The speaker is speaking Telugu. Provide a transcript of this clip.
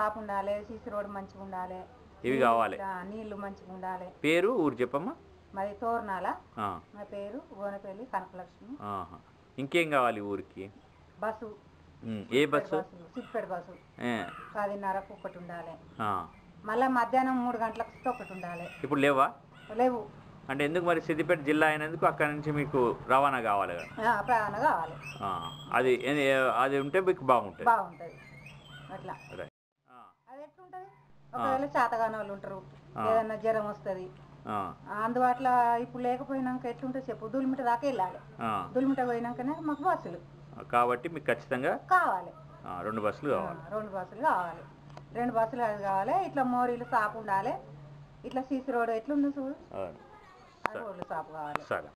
షాప్ ఉండాలి, సీసీ రోడ్ మంచిగా ఉండాలి, ఇవి కావాలి. నీళ్లు మంచిగా ఉండాలి. పేరు ఊరు చెప్పమ్మా. మరి తోరణాల, మా పేరు గోనపల్లి కనకలక్ష్మి. ఇంకేం కావాలి ఊరికి? బస్సు. ఏ బస్సు? సిద్దిపేట బస్సు 10:30కు ఒకటి ఉండాలి, మళ్ళీ మధ్యాహ్నం 3 గంటలకు ఒకటి ఉండాలి. ఇప్పుడు లేవా? లేవు. అంటే ఎందుకు మరి? సిద్దిపేట జిల్లా అయినందుకు అక్కడ నుంచి మీకు రవాణా కావాలి కదా? రవాణా కావాలి. అది అది ఉంటే మీకు బాగుంటుంది. బాగుంటుంది అట్లా. అది ఎట్లుంటుంది? ఒకవేళ చేతగాని వాళ్ళు ఉంటారు, ఏదన్నా జ్వరం వస్తుంది, అందుబాటులో ఇప్పుడు లేకపోయినాక ఎట్లుంటుంది చెప్పు? దులిమిట దాకా వెళ్ళాలి, దులిమిట పోయినాకనే మాకు బస్సులు కాబట్టి మీకు ఖచ్చితంగా కావాలి. 2 బస్సులు కావాలి. 2 బస్సులు కావాలి. 2 బస్సులు అది కావాలి. ఇట్లా మోరీలు సాపు ఉండాలి, ఇట్లా సీసీ రోడ్ ఎట్లుంది చూడు, రోడ్లు సాపు కావాలి. సరే.